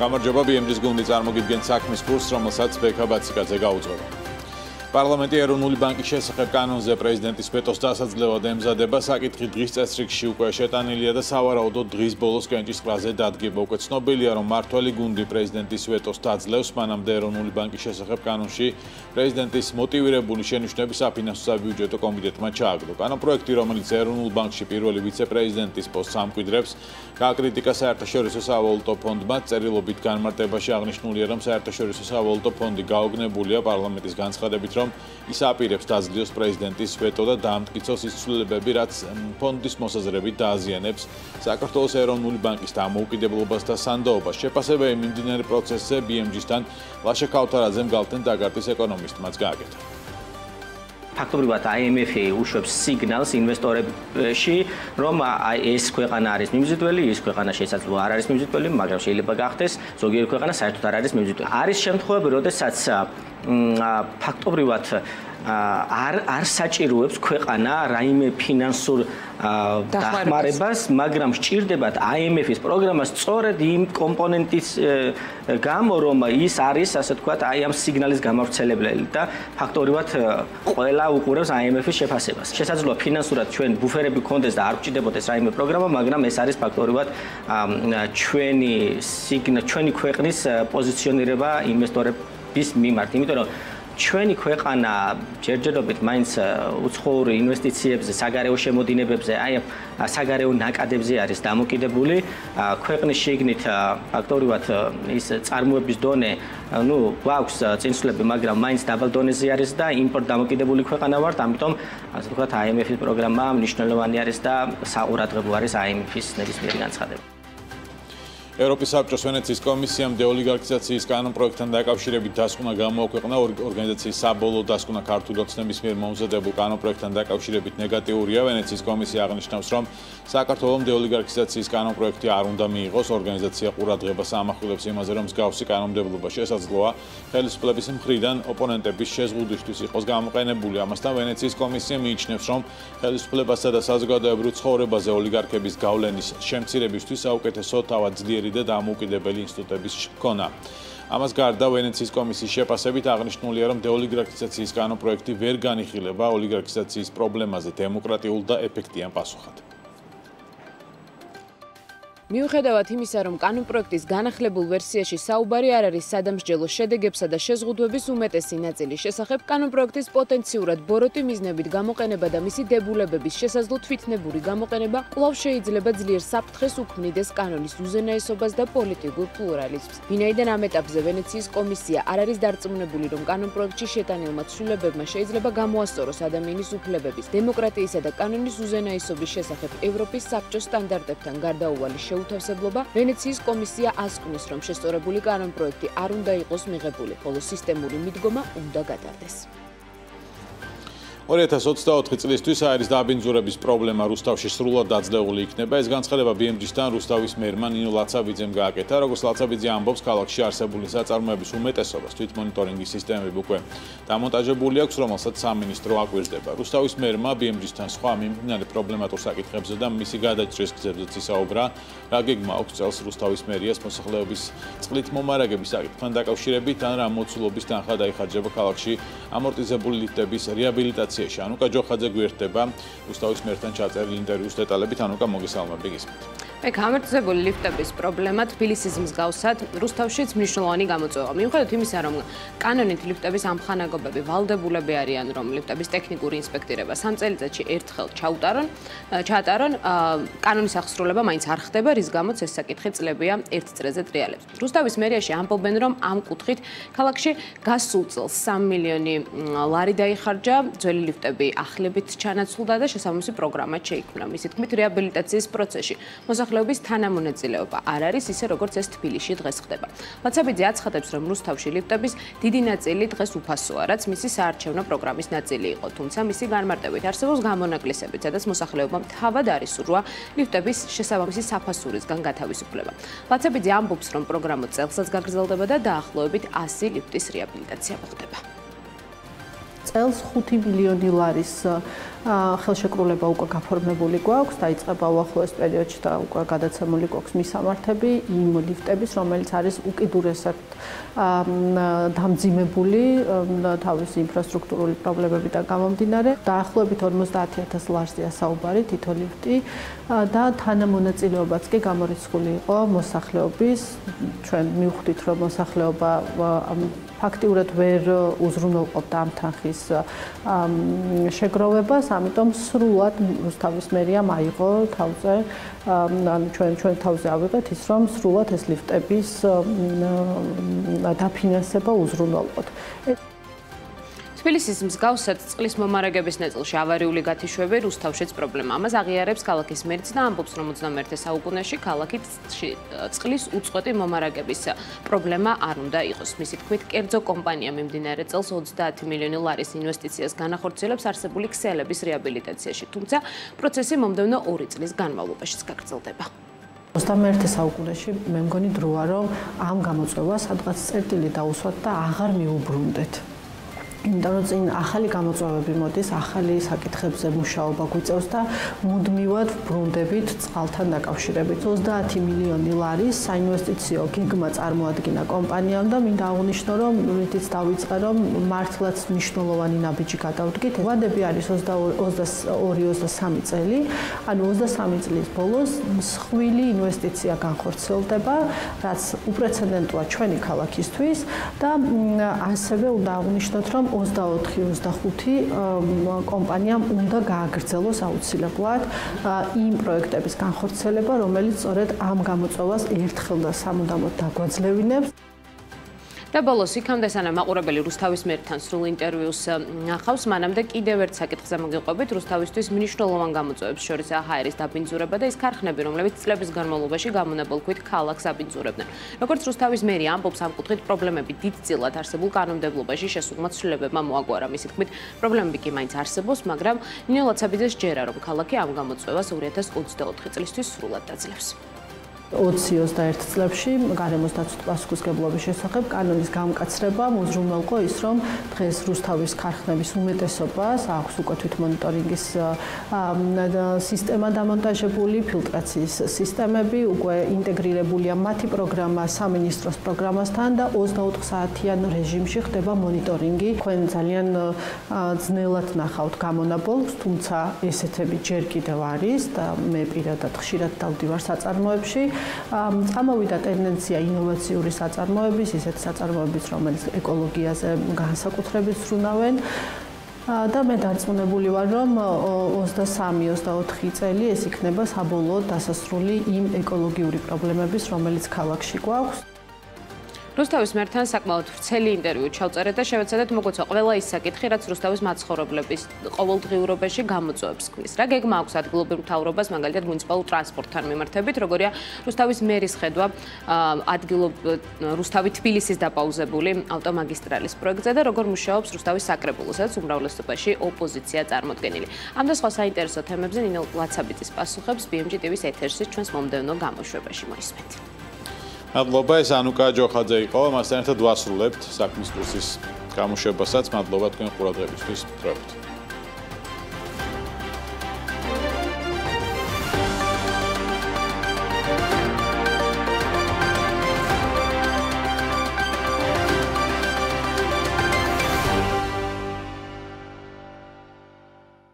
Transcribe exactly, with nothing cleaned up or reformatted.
გამარჯობა, ბი ემ ჯის გუნდი წარმოგიდგენთ საქმის კურსს, რომელსაც ბექა ბაციკაძე გაუძღვება. პარლამენტი ეროვნული ბანკის შესახებ კანონზე პრეზიდენტის ვეტოს დასაძლევად ემზადება. საკითხი დღის წესრიგში უკვე შეტანილია და სავარაუდოდ დღის ბოლოს კენჭისყრაზე დადგება. უკვე ცნობილია, რომ მმართველი გუნდი პრეზიდენტის ვეტოს დაძლევს, მანამდე ეროვნული ბანკის შესახებ კანონში პრეზიდენტის მოტივირებული შენიშვნები საფინანსო საბიუჯეტო კომიტეტმა ჩააგდო. კანონპროექტი, რომელიც ეროვნულ ბანკში პირველი ვიცე-პრეზიდენტის პოსტს ამკვიდრებს, გააკრიტიკა საერთაშორისო სავალუტო ფონდმა. წერილობით განმარტებაში აღნიშნულია, რომ საერთაშორისო სავალუტო ფონდი გაოგნებულია პარლამენტის განცხადებით, რომ ის აპირებს დაძლევს პრეზიდენტის ვეტო და დაამტკიცოს ის ცვლილებები, რაც ფონდის მოსაზრებით დააზიანებს საქართველოს ეროვნული ბანკის დამოუკიდებლობას და სანდოობას. შეფასებები მიმდინარე პროცესზე ბი ემ ჯისთან ლაშა ქავთარაძემ გალთენ დაგარტის ეკონომისტმაც გააკეთა. ფაქტობრივად აი ემ ეფ უშვებს სიგნალს ინვესტორებში, რომ ეს ქვეყანა არის მიმზიდველი, ის ქვეყანა შესაძლოა არ არის მიმზიდველი, მაგრამ შეიძლება გახდეს ზოგიერთი ქვეყანა საერთოდ არ არის მიმზიდველი. არის შემთხვევები, როდესაც ფაქტობრივად არ არ საჭიროებს ქვეყანა რაიმე ფინანსურ დახმარებას, მაგრამ სჭირდებათ აი ემ ეფ-ის პროგრამა სწორედ იმ კომპონენტის გამო, რომ ის არის, ასე ვთქვათ, აი ამ სიგნალის გამავრცელებელი და ფაქტობრივად ყველა უყურებს აი ემ ეფ-ის შეფასებას. შესაძლოა ფინანსურად ჩვენ ბუფერები გქონდეს და არ გჭირდებოდეს რაიმე პროგრამა, მაგრამ ეს არის ფაქტობრივად ჩვენი სიგნა, ჩვენი ქვეყნის პოზიციონირება ინვესტორების მიმართ, იმიტომ რომ ჩვენი ქვეყანა ჯერჯერობით მაინც უცხოურ ინვესტიციებზე, საგარეო შემოდინებებზე, აი საგარეო ნაკადებზე არის დამოკიდებული. ქვეყნის შიგნით ფაქტობრივად ის წარმოების დონე, ну, გვაქვს წინსვლები, მაგრამ მაინც დაბალ დონეზე არის და იმპორტ დამოკიდებული ქვეყანა ვართ, ამიტომ ასე ვთქვათ, აი ემ ეფ-ის პროგრამა მნიშვნელოვანი არის და საყურადღებო არის აი ემ ეფ-ის ნებისმიერი განცხადება. ევროპის საბჭოს ვენეციის კომისიამ დეოლიგარქიზაციის კანონპროექტთან დაკავშირებით დასკვნა გამოაქვეყნა. ორგანიზაციის საბოლოო დასკვნა ქართული ოცნების მიერ მომზადებულ კანონპროექტთან დაკავშირებით ნეგატიურია. ვენეციის კომისია აღნიშნავს, რომ საქართველოს დეოლიგარქიზაციის კანონპროექტი არ უნდა მიიღოს. ორგანიზაცია ყურადღებას ამახვილებს იმაზე, რომ მსგავსი კანონმდებლობა შესაძლოა ხელისუფლების მხრიდან ოპონენტების შეზღუდვისთვის იყოს გამოყენებული. ამასთან ვენეციის კომისია მიიჩნევს, რომ ხელისუფლებასა და საზოგადოებრივ ცხოვრებაზე ოლიგარქების გავლენის შემცირებისთვის საუკეთესო თავად ძლიერი და დამოუკიდებელი ინსტიტუტების შექმნა. ამას გარდა ვენეციის კომისიის შეფასებით აღნიშნულია, რომ დეოლიგარქიზაციის კანონპროექტი ვერ განიხილება ოლიგარქიზაციის პრობლემაზე დემოკრატიულ და ეფექტიან პასუხად. მიუხედავად იმისა, რომ კანონპროექტის განახლებულ ვერსიაში საუბარი არ არის სადამსჯელო შედეგებსა და შეზღუდვების უმეტესი ნაწილის შესახებ, კანონპროექტის პოტენციურად ბოროტი მიზნებით გამოყენება და მისი დებულებების შესაძლო თვითნებური გამოყენება კვლავ შეიძლება ძლიერ საფრთხეს უქმნიდეს კანონის უზენაესობას და პოლიტიკურ პლურალიზმს. ვინაიდან ამ ეტაპზე ვენეციის კომისია არ არის დარწმუნებული, რომ კანონპროექტში შეტანილმა ცვლილებებმა შეიძლება გამოასწოროს ადამიანის უფლებების, დემოკრატიისა და კანონის უზენაესობის შესახებ ევროპის საბჭოს სტანდარტებთან გარდაუვალი შეუთავსებლობა, ვენეციის კომისია ასკვნის, რომ შესწორებული კანონპროექტი არ უნდა იყოს მიღებული, ხოლო სისტემური მიდგომა უნდა გატარდეს. ორი ათას ოცდაოთხი წლისთვის აირის დაბინძურების პრობლემა რუსთავში სრულად დაძლეული იქნება. ეს განცხადება ბი ემ ჯისთან რუსთავის მერმა ნინო ლაცაბიძემ გააკეთა. როგორც ლაცაბიძე ამბობს, ქალაქში არსებული საწარმოების უმეტესობას თვითმონიტორინგის სისტემები უკვე დამონტაჟებული აქვს, რომელსაც სამინისტრო აკვირდება. რუსთავის მერმა ბი ემ ჯისთან სხვა მიმდინარე პრობლემატურ საკითხებზე და მისი გადაჭრის გზებზეც ისაუბრა. რა გეგმა აქვს წელს რუსთავის მერიას მოსახლეობის წყლით მომარაგების საკითხთან დაკავშირებით, ან რა მოცულობის თანხა დაიხარჯება ქალაქში ამორტიზებული ლიფტების რეაბილიტაციაში. ანუკა ჯოხაძე გვერდება რუსთავის მერთან ჩაწერილ ინტერვიუს დეტალებით. ანუკა, მოგესალმები, გისმენთ. ეგ ამორტიზებული ლიფტების პრობლემა თბილისის მსგავსად რუსთავშიც მნიშვნელოვანი გამოწვევა. მიუხედავად იმისა, რომ კანონით ლიფტების ამხანაგობები ვალდებულები არიან, რომ ლიფტების ტექნიკური ინსპექტირება სამ წელიწადში ერთხელ ჩაუტარონ, ჩაატარონ, კანონის აღსრულება მაინც არ ხდება, რის გამოც ეს საკითხი წლებია ერთ წრეზე ტრიალებს. რუსთავის მერიაში ამბობენ, რომ ამ კუთხით ქალაქში გასულ წელს სამი მილიონი ლარი დაიხარჯა, ძველი ლიფტებიახლებით ჩანაცვლდა და შესაბამისი პროგრამა შეიქმნა. მისი თქმით, რეაბილიტაციის პროცესში მოსახლეობის თანამონაწილეობა არ არის ისე, როგორც ეს თბილისში დღეს ხდება. ლაცაბიძე აცხადებს, რომ რუსთავში ლიფტების დიდი ნაწილი დღეს უფასოა, რაც მისი საარჩევნო პროგრამის ნაწილი იყო, თუმცა მისი განმარტებით არსებობს გამონაკლისები, სადაც მოსახლეობამ თავად არის სურვა ლიფტების შესაბამისი საფასურისგან გათავისუფლება. ლაცაბიძე ამბობს, რომ პროგრამა წელსაც გაგრძელდება და დაახლოებით ასი ლიფტის რეაბილიტაცია მოხდება. წელს ხუთი მილიონი ლარის ხელშეკრულება უკვე გაფორმებული გვაქვს, დაიწყება უახლოეს პერიოდში და უკვე გადაცემული გვაქვს მისამართები იმ ლიფტების, რომელიც არის უკიდურესად დამძიმებული თავისი ინფრასტრუქტურული პრობლემებიდან გამომდინარე. დაახლოებით ორმოცდაათი ათას ლარზია საუბარი თითო ლიფტი და თანამონაწილეობაც კი გამორიცხული იყო მოსახლეობის. ჩვენ მივხვდით, რომ მოსახლეობა ფაქტიურად ვერ უზრუნველყოფდა ამ თანხის შეგროვებას, ამიტომ სრულად რუსთავის მერიამ აიღო თავზე, ანუ ჩვენ ჩვენ თავზე ავიღეთ ის, რომ სრულად ეს ლიფტების დაფინანსება უზრუნველყოთ. თბილისის მსგავსად წყლის მომარაგების ნაწილში ავარიული გათიშვები რუსთავშიც პრობლემა. ამას აღიარებს ქალაქის მერიც და ამბობს, რომ ოცდამეერთე საუკუნეში ქალაქით წყლის უწყვეტი მომარაგების პრობლემა არ უნდა იყოს. მისი თქმით, კერძო კომპანია მიმდინარე წელს ოცდაათი მილიონი ლარის ინვესტიციას განახორციელებს არსებული ქსელების რეაბილიტაციაში, თუმცა პროცესი მომდევნო ორი წლის განმავლობაშიც გაგრძელდება. ოცდამეერთე საუკუნეში მე მგონი დროა, რომ ამ გამოწვევას სადღაც წერტილი დაუსვათ და აღარ მიუბრუნდეთ. იმიტომ რომ წინ ახალი გამოწვევები მოდის, ახალი საკითხებზე მუშაობა გვიწევს და მუდმივად ბრუნდებით წყალთან დაკავშირებით. ოცდაათი მილიონი ლარის საინვესტიციო გეგმა წარმოადგინა კომპანიამ და მინდა აღვნიშნო, რომ რითიც დავიწყე, რომ მართლაც მნიშვნელოვანი ნაბიჯი გადავდგით. ვადები არის ოცდაორი ოცდასამი წელი, ანუ ოცდასამი წლის ბოლოს მსხვილი ინვესტიცია განხორციელდება, რაც უპრეცედენტოა ჩვენი ქალაქისთვის და ასევე უნდა აღვნიშნოთ, რომ ოცდაოთხი ოცდახუთი კომპანიამ უნდა გააგრძელოს აუცილებლად იმ პროექტების განხორციელება, რომელიც სწორედ ამ გამოწვევას ერთხელ და სამუდამოდ დაგვაძლევინებს. და ბოლოს იქამდე სანამ მაყურებელი რუსთავის მერთან სრულ ინტერვიუს ნახავს, მანამდე კიდევ ერთ საკითხზე მოგიყვებით რუსთავისთვის მნიშვნელოვან გამოწვევებს შორის აჰაერის დაბინძურება და ის ქარხნები, რომლებიც წლების განმავლობაში გამონაბოლქვით ქალაქს აბინძურებდნენ. როგორც რუსთავის მერი ამბობს, ამ კუთხით პრობლემები დიდწილად არსებულ კანონმდებლობაში შესულმა ცვლილებებმა მოაგვარა. მისი თქმით, პრობლემები კი მაინც არსებობს, მაგრამ ნინო ლაცაბიძეს ჯერა, რომ ქალაქი ამ გამოწვევას ორი ათას ოცდაოთხი წლისთვის სრულად დაძლევს. ოცი ოცდაერთი წლებში გარემოს დაცვით პასუხისმგებლობის შესახებ კანონის გამკაცრება უზრუნველყო ის, რომ დღეს რუსთავის ქარხნების უმეტესობას აქვს უკვე თვითმონიტორინგის სისტემა დამონტაჟებული, ფილტრაციის სისტემები, უკვე ინტეგრირებულია მათი პროგრამა სამინისტროს პროგრამასთან და ოცდაოთხ საათიან რეჟიმში ხდება მონიტორინგი. თქვენ ძალიან ძნელად ნახავთ გამონაბოლქვს, თუმცა ესეთები ჯერ კიდევ არის და მე პირადად ხშირად დავდივარ საწარმოებში. წამოვიდა ტენდენცია ინოვაციური საწარმოების, ისეთ საწარმოების, რომელიც ეკოლოგიაზე განსაკუთრებით ზრუნავენ. და მე დარწმუნებული ვარ, რომ ოცდასამი ოცდაოთხი წელი ეს იქნება საბოლოოდ დასასრული იმ ეკოლოგიური პრობლემების, რომელიც ქალაქში გვაქვს. რუსთავის მერთან საკმაოდ ვრცელი ინტერვიუ ჩავწერეთ და შევეცადეთ მოგვეცვა ყველა ის საკითხი, რაც რუსთავის მაცხოვრებლების ყოველდღიურობაში გამოწვევებს ქმნის. რა გეგმა აქვს ადგილობრივ მთავრობას, მაგალითად მუნიციპალურ ტრანსპორტთან მიმართებით, როგორია რუსთავის მერის ხედვა ადგილობ რუსთავი თბილისის დაპაუზებული ავტომაგისტრალის პროექტზე და როგორ მუშაობს რუსთავის საკრებულო, სადაც უმრავლესობაში ოპოზიცია წარმოდგენილი. ამ და სხვა საინტერესო თემებზე ნინო ლაცაბიძის პასუხებს ბი ემ ჯი ტი ვის ეთერში ჩვენს მომდევნო გამოშვებაში მოისმენთ. მადლობა, ეს ანუკა ჯოხაძე იყო, მასთან ერთად ვასრულებთ საქმის კურსის გამოშვებასაც. მადლობა თქვენ ყურადღებისთვის. დროებით.